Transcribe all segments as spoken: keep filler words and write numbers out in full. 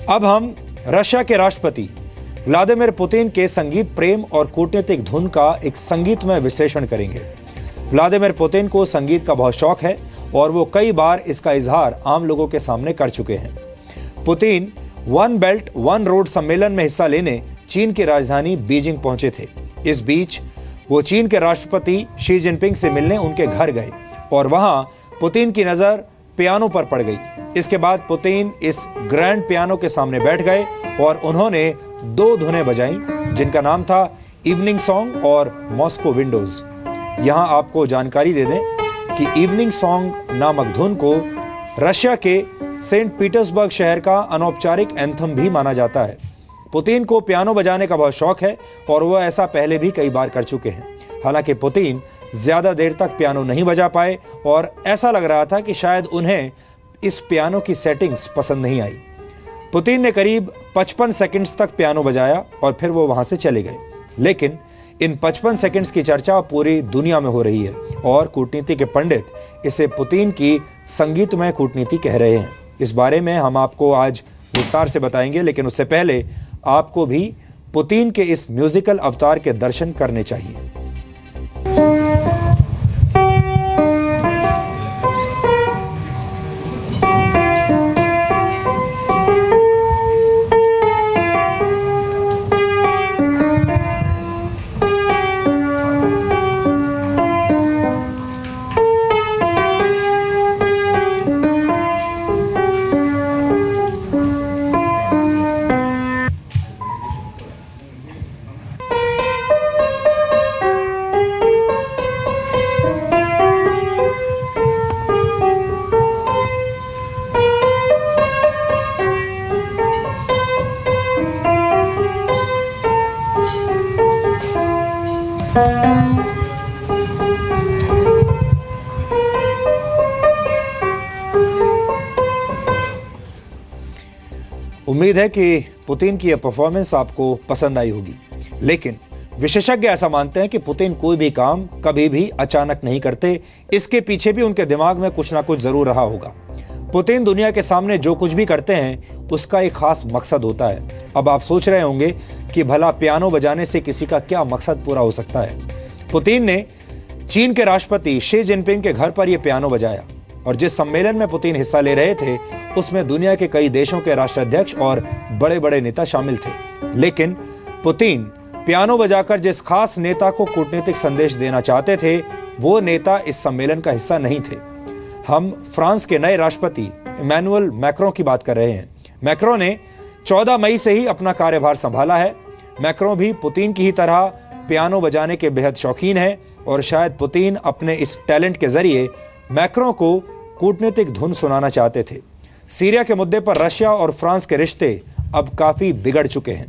अब हम रशिया के राष्ट्रपति व्लादिमीर पुतिन के संगीत प्रेम और कूटनीतिक धुन का एक संगीतमय विश्लेषण करेंगे। व्लादिमीर पुतिन को संगीत का बहुत शौक है और वो कई बार इसका इजहार आम लोगों के सामने कर चुके हैं। Putin one belt one road सम्मेलन में हिस्सा लेने चीन की राजधानी बीजिंग पहुंचे थे। इस बीच वो चीन के राष्ट्रपति शी जिनपिंग से मिलने उनके घर गए और वहां पुतिन की नजर पियानो पर पड़ गई। इसके बाद पुतिन इस ग्रैंड पियानो के सामने बैठ गए और उन्होंने दो धुनें बजाईं, जिनका नाम था इवनिंग सॉन्ग और मॉस्को विंडोज। यहां आपको जानकारी दे दें कि इवनिंग सॉन्ग नामक धुन को रशिया के सेंट पीटर्सबर्ग शहर का अनौपचारिक एंथम भी माना जाता है। पुतिन को पियानो बजाने का बहुत शौक है और वह ऐसा पहले भी कई बार कर चुके हैं। हालांकि पुतिन ज्यादा देर तक पियानो नहीं बजा पाए और ऐसा लग रहा था कि शायद उन्हें इस पियानो की सेटिंग्स पसंद नहीं आई। पुतिन ने करीब पचपन सेकंड्स तक पियानो बजाया और फिर वो वहां से चले गए। लेकिन इन पचपन सेकंड्स की चर्चा पूरी दुनिया में हो रही है और कूटनीति के पंडित इसे पुतिन की संगीतमय कूटनीति कह रहे हैं। इस बारे में हम आपको आज विस्तार से बताएंगे, लेकिन उससे पहले आपको भी पुतिन के इस म्यूजिकल अवतार के दर्शन करने चाहिए। उम्मीद है कि पुतिन की यह परफॉर्मेंस आपको पसंद आई होगी। लेकिन विशेषज्ञ ऐसा मानते हैं कि पुतिन कोई भी काम कभी भी अचानक नहीं करते। इसके पीछे भी उनके दिमाग में कुछ ना कुछ जरूर रहा होगा। पुतिन दुनिया के सामने जो कुछ भी करते हैं उसका एक खास मकसद होता है। अब आप सोच रहे होंगे कि भला पियानो बजाने से किसी का क्या मकसद पूरा हो सकता है। पुतिन ने चीन के राष्ट्रपति शी जिनपिंग के घर पर यह पियानो बजाया और जिस सम्मेलन में पुतिन हिस्सा ले रहे थे उसमें दुनिया के कई देशों के राष्ट्राध्यक्ष और बड़े बड़े नेता शामिल थे। लेकिन पुतिन पियानो बजाकर जिस खास नेता को कूटनीतिक संदेश देना चाहते थे वो नेता इस सम्मेलन का हिस्सा नहीं थे। हम फ्रांस के नए राष्ट्रपति इमैनुअल मैक्रों की बात कर रहे हैं। मैक्रों ने चौदह मई से ही अपना कार्यभार संभाला है। मैक्रों भी पुतिन की ही तरह पियानो बजाने के बेहद शौकीन है और शायद पुतिन अपने इस टैलेंट के जरिए मैक्रों को कूटनीतिक धुन सुनाना चाहते थे। सीरिया के मुद्दे पर रशिया और फ्रांस के रिश्ते अब काफी बिगड़ चुके हैं।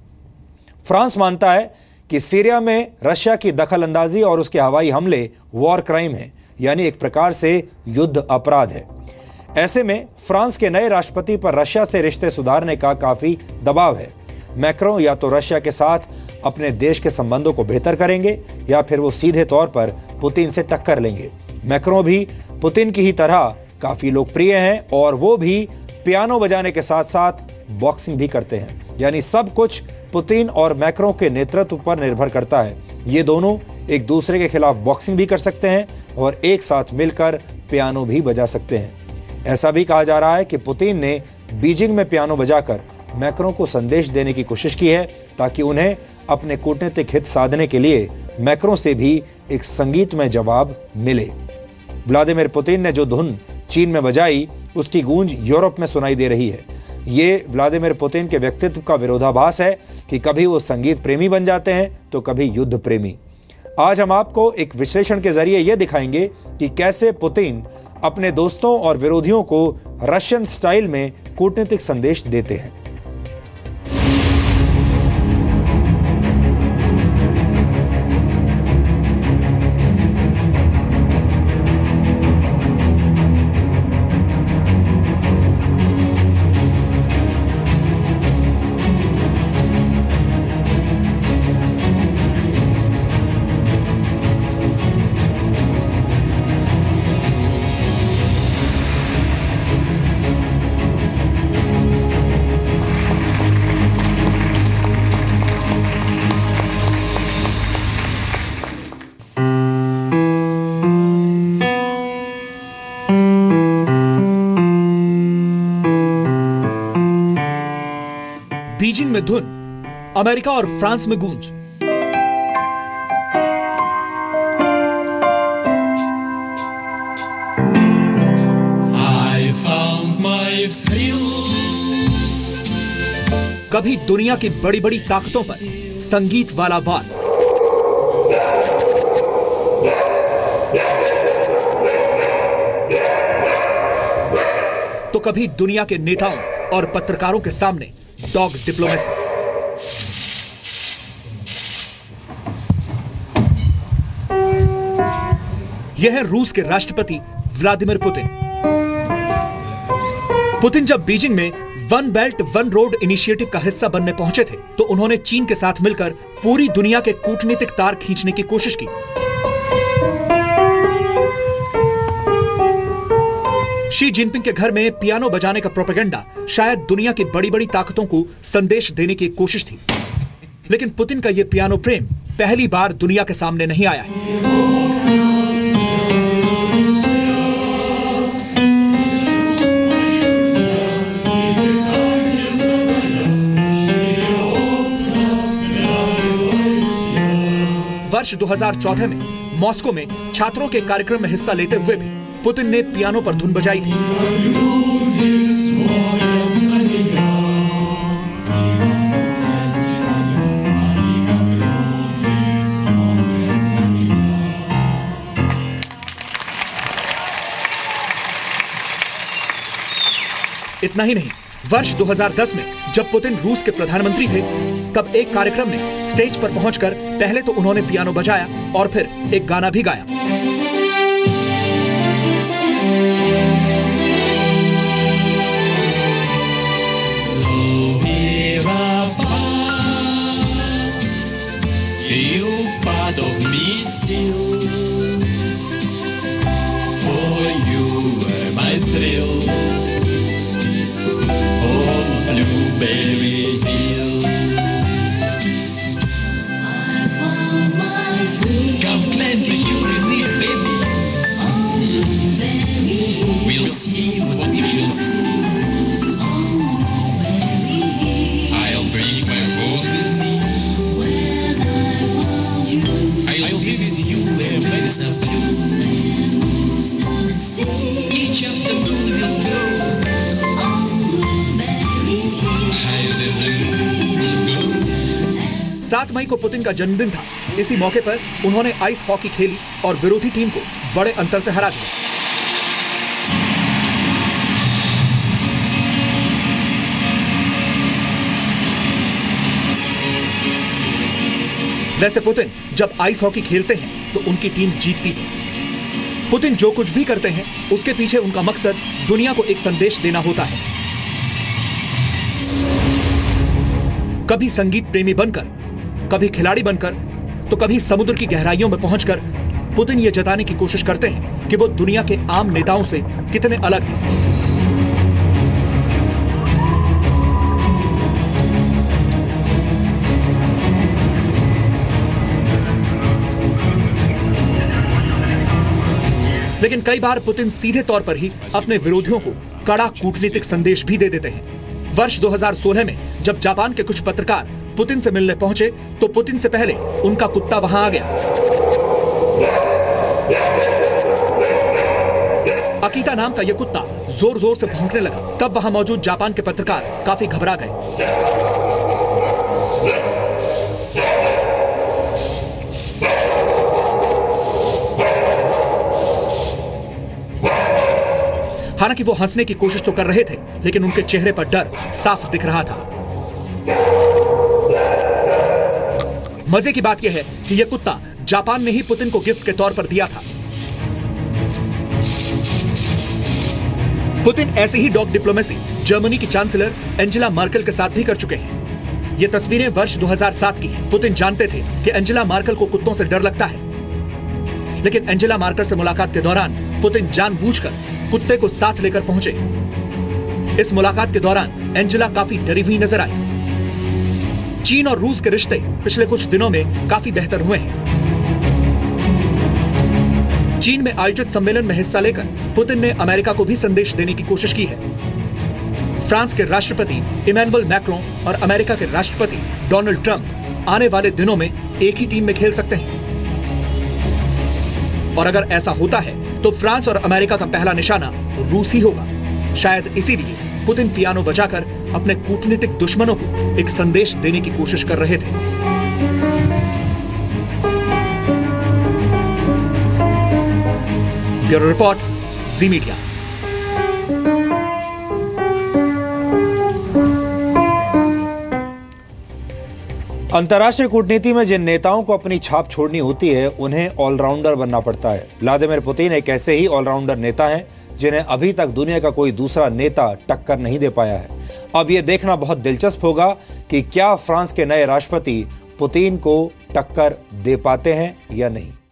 फ्रांस मानता है कि सीरिया में रशिया की दखलंदाजी और उसके हवाई हमले वॉर क्राइम है, यानी एक प्रकार से युद्ध अपराध है। ऐसे में फ्रांस के नए राष्ट्रपति पर रशिया से रिश्ते सुधारने का काफी दबाव है। मैक्रों या तो रशिया के साथ अपने देश के संबंधों को बेहतर करेंगे या फिर वो सीधे तौर पर पुतिन से टक्कर लेंगे। मैक्रों भी पुतिन की ही तरह काफी लोकप्रिय हैं और वो भी पियानो बजाने के साथ साथ बॉक्सिंग भी करते हैं। यानी सब कुछ पुतिन और मैक्रों के नेतृत्व पर निर्भर करता है। ये दोनों एक दूसरे के खिलाफ बॉक्सिंग भी कर सकते हैं और एक साथ मिलकर पियानो भी बजा सकते हैं। ऐसा भी कहा जा रहा है कि पुतिन ने बीजिंग में पियानो बजाकर मैक्रों को संदेश देने की कोशिश की है ताकि उन्हें अपने कूटनीतिक हित साधने के लिए मैक्रों से भी एक संगीतमय जवाब मिले। व्लादिमीर पुतिन ने जो धुन चीन में बजाई उसकी गूंज यूरोप में सुनाई दे रही है। ये व्लादिमीर पुतिन के व्यक्तित्व का विरोधाभास है कि कभी वो संगीत प्रेमी बन जाते हैं तो कभी युद्ध प्रेमी। आज हम आपको एक विश्लेषण के जरिए यह दिखाएंगे कि कैसे पुतिन अपने दोस्तों और विरोधियों को रशियन स्टाइल में कूटनीतिक संदेश देते हैं। बीजिंग में धुन, अमेरिका और फ्रांस में गूंज। I found my thrill. कभी दुनिया की बड़ी बड़ी ताकतों पर संगीत वाला वार, तो कभी दुनिया के नेताओं और पत्रकारों के सामने डॉग डिप्लोमेसी। यह है रूस के राष्ट्रपति व्लादिमीर पुतिन। पुतिन जब बीजिंग में one belt one road initiative का हिस्सा बनने पहुंचे थे तो उन्होंने चीन के साथ मिलकर पूरी दुनिया के कूटनीतिक तार खींचने की कोशिश की। शी जिनपिंग के घर में पियानो बजाने का प्रोपेगेंडा शायद दुनिया की बड़ी बड़ी ताकतों को संदेश देने की कोशिश थी, लेकिन पुतिन का यह पियानो प्रेम पहली बार दुनिया के सामने नहीं आया है। वर्ष दो हज़ार चौदह में मॉस्को में छात्रों के कार्यक्रम में हिस्सा लेते हुए भी पुतिन ने पियानो पर धुन बजाई थी। इतना ही नहीं, वर्ष दो हज़ार दस में जब पुतिन रूस के प्रधानमंत्री थे तब एक कार्यक्रम में स्टेज पर पहुंचकर पहले तो उन्होंने पियानो बजाया और फिर एक गाना भी गाया। सात मई को पुतिन का जन्मदिन था। इसी मौके पर उन्होंने आइस हॉकी खेली और विरोधी टीम को बड़े अंतर से हरा दिया। वैसे पुतिन जब आइस हॉकी खेलते हैं तो उनकी टीम जीतती है। पुतिन जो कुछ भी करते हैं उसके पीछे उनका मकसद दुनिया को एक संदेश देना होता है। कभी संगीत प्रेमी बनकर, कभी खिलाड़ी बनकर, तो कभी समुद्र की गहराइयों में पहुंचकर पुतिन ये जताने की कोशिश करते हैं कि वो दुनिया के आम नेताओं से कितने अलग हैं। लेकिन कई बार पुतिन सीधे तौर पर ही अपने विरोधियों को कड़ा कूटनीतिक संदेश भी दे देते हैं। वर्ष दो हज़ार सोलह में जब जापान के कुछ पत्रकार पुतिन से मिलने पहुंचे तो पुतिन से पहले उनका कुत्ता वहां आ गया। अकीता नाम का यह कुत्ता जोर जोर से भौंकने लगा। तब वहां मौजूद जापान के पत्रकार काफी घबरा गए। हालांकि वो हंसने की कोशिश तो कर रहे थे, लेकिन उनके चेहरे पर डर साफ दिख रहा था। मजे की बात यह है कि यह कुत्ता जापान ने ही पुतिन को गिफ्ट के तौर पर दिया था। पुतिन ऐसे ही डॉग डिप्लोमेसी जर्मनी की चांसलर एंजेला मार्केल के साथ भी कर चुके हैं। ये तस्वीरें वर्ष दो हज़ार सात की हैं। पुतिन जानते थे कि एंजेला मार्केल को कुत्तों से डर लगता है, लेकिन एंजेला मार्केल से मुलाकात के दौरान पुतिन जानबूझकर कुत्ते को साथ लेकर पहुंचे। इस मुलाकात के दौरान एंजेला काफी डरी हुई नजर आई। चीन और रूस के रिश्ते पिछले कुछ दिनों में काफी बेहतर हुए हैं। चीन में आयोजित सम्मेलन में हिस्सा लेकर पुतिन ने अमेरिका को भी संदेश देने की कोशिश की है। फ्रांस के राष्ट्रपति इमैनुअल मैक्रों और अमेरिका के राष्ट्रपति डोनाल्ड ट्रंप आने वाले दिनों में एक ही टीम में खेल सकते हैं। और अगर ऐसा होता है तो फ्रांस और अमेरिका का पहला निशाना रूस ही होगा। शायद इसीलिए पुतिन पियानो बजाकर अपने कूटनीतिक दुश्मनों को एक संदेश देने की कोशिश कर रहे थे। Bureau report, Zee media. अंतर्राष्ट्रीय कूटनीति में जिन नेताओं को अपनी छाप छोड़नी होती है उन्हें ऑलराउंडर बनना पड़ता है। व्लादिमीर पुतिन एक ऐसे ही ऑलराउंडर नेता हैं जिन्हें अभी तक दुनिया का कोई दूसरा नेता टक्कर नहीं दे पाया है। अब यह देखना बहुत दिलचस्प होगा कि क्या फ्रांस के नए राष्ट्रपति पुतिन को टक्कर दे पाते हैं या नहीं।